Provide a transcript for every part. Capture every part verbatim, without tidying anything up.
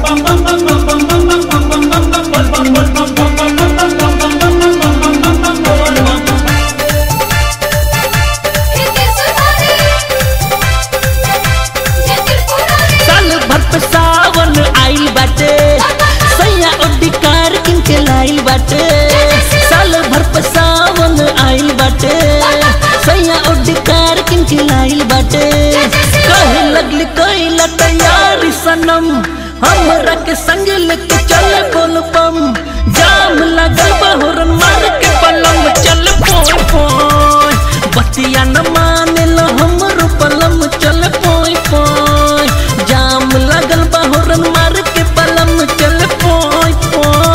सनम हमरा के संग लेके चले बोल बम जाम लगल बहुरन मार के पलम चल पोय पोय बतिया न माने लो हमरो पलम चल पोय पोय जाम लगल बहुरन मार के पलम चल पोय पोय।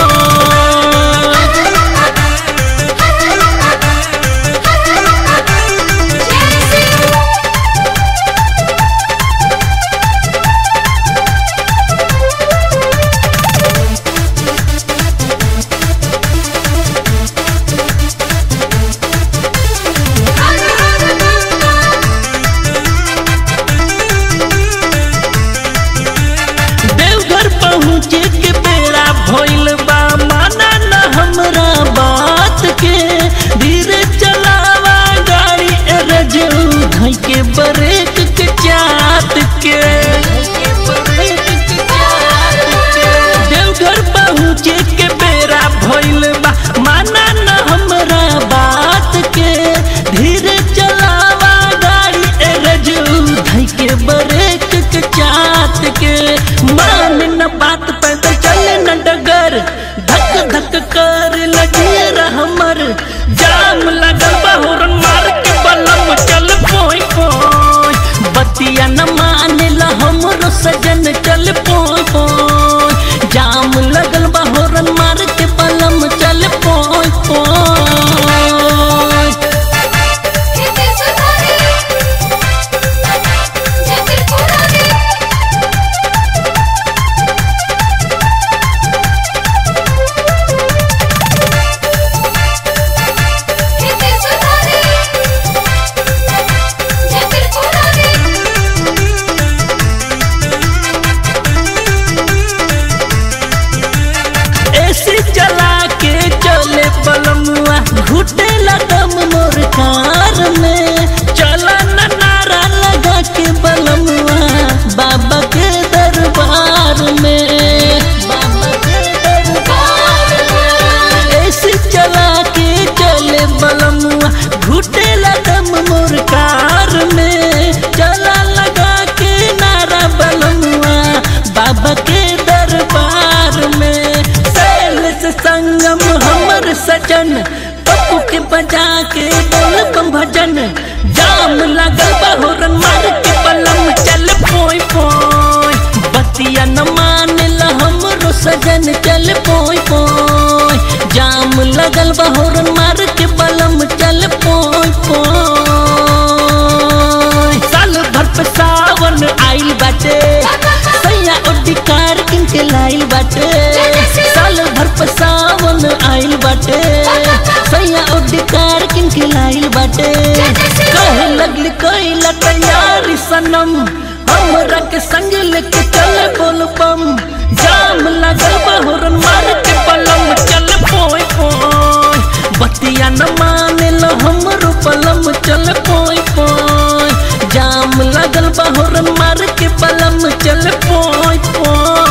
के ब्रेक के चाट के देवघर पहुँचे के बेरा भइल बा माना न हमरा बात के धीरे चलावा गाड़ी ए रजू धई के ब्रेक के चाट के मान न बात पैदल चले न डगर धक धक कर लगे हमर जाम लगल बहुरन मार के बलम चल पोय पोय बतिया न माने ला हमरो सजन चल पोय पोय जाम लगल बहुरन मार के बलम चल पोय पोय। घुटे लगम मोर कार में चला न नारा लगा के बलमुआ बाबा के दरबार में बाबा के दरबार में ऐसे चला के चले बलमुआ घुटे लगम मोर कार में चला लगा के नारा बलमुआ बाबा के दरबार में सैल से संगम हमर सजन के बजा के बोल बम भजन जाम लगल बहुरन मार के पलम चल पोय पोय बतिया न माने ला हमरो सजन चल पोय पोय जाम लगल बहुरन मार के पलम चल पोय पोय। साल भर पे सावन आइल बाटे सैया ओडी कार किन के लाइल बाटे साल भर पे सावन आइल बाटे सैया ओडी कार किन के लाइल बाटे कहे लगली कोइला तैयारी सनम हमरा के संग लेके चले बोल बम जाम लगल बहुरन मार के पलम चल पोय पोय बतिया न माने लो हमरो पलम चल पोय पोय जाम लगल बहुरन मार के पलम चल पोय पोय।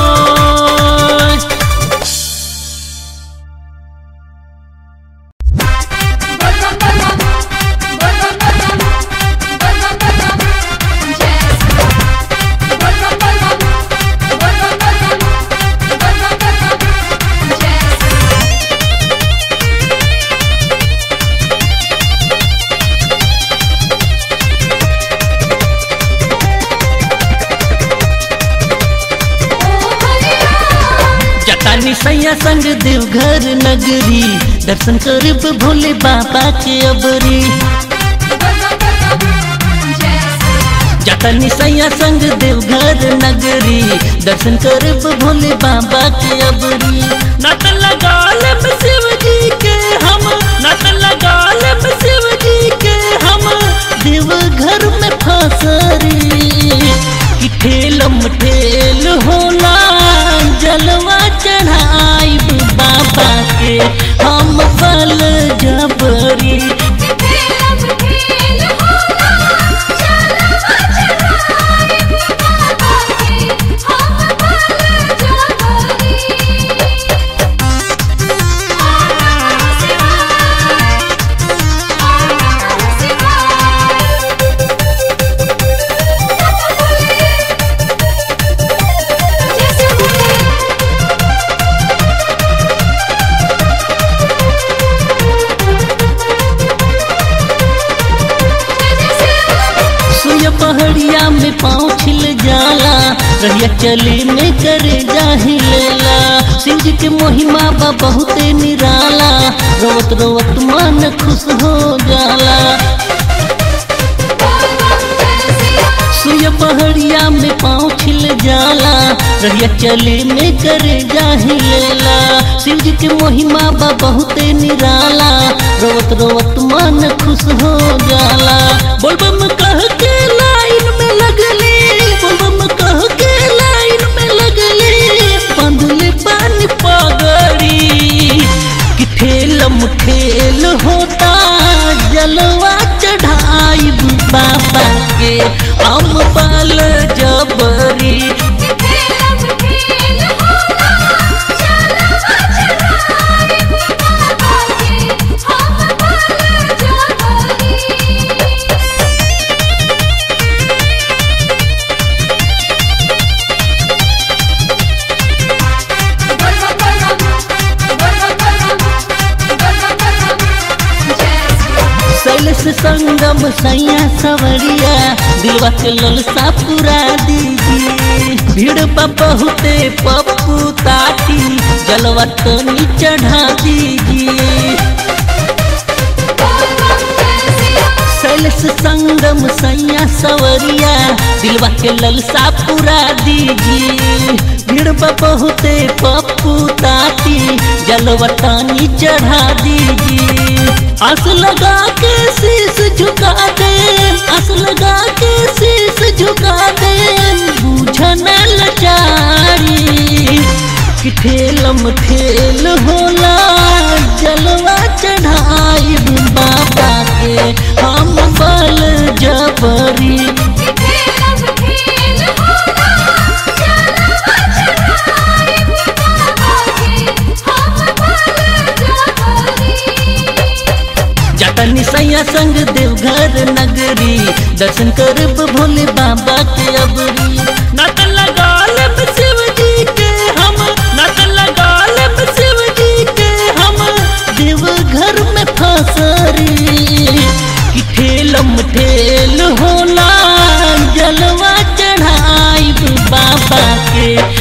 सैया संग देवघर नगरी दर्शन करब भोले बाबा के अबरी जातनी सैया संग देवघर नगरी दर्शन करब भोले बाबा के अबरी नात लगाल शिव जी के हम नात लगाल शिव जी के हम देवघर में फसरी कि ठेलम ठेल होला के हम बल जबरी। पहाड़िया में पाँव छिल जाला, रहिया चली में करे जाहि लेला। सिंह जी के महिमा बा बहुते निराला, रोवत रोवत मन खुश हो जाला। सुय पहाड़िया में पाँव छिल जाला, रहिया चली में करे जाहि लेला। सिंह जी के महिमा बा बहुते निराला, रोवत रोवत मन खुश हो जाला। बोलबम कह के लाइन में लगली, बोलबम कह के लाइन में लगली, बंधले पानी पगड़ी कि ठेलम ठेल होता जलवा चढ़ाई बाबा के हम बल जबरी। से संगम सैया सवरिया दिलवा के ललसा पूरा दीजिए। भीड़ पर बहुते पप्पू ताटी जलवा तनी चढ़ा दीजिए। शैलेश संगम सैया सवरिया दिलवा के ललसा पूरा दीजिए। भीड़ पर बहुते पप्पू ताटी जलवा तनी चढ़ा दीजिए। आस लगा के शीश झुका दे, आस लगा के शीश झुका दे, बूझन लाचारी कि ठेलम ठेल होला जलवा चढ़ाई बाबा के हम बल जबरी। जटनी सैया संग देवघर नगरी, दर्शन करब भोले बाबा के अबरी। नात लगा लेब शिव जी के हम, नात लगा लेब शिव जी के हम, देवघर में फसरी कि ठेलम ठेल होला जलवा चढ़ाई बाबा के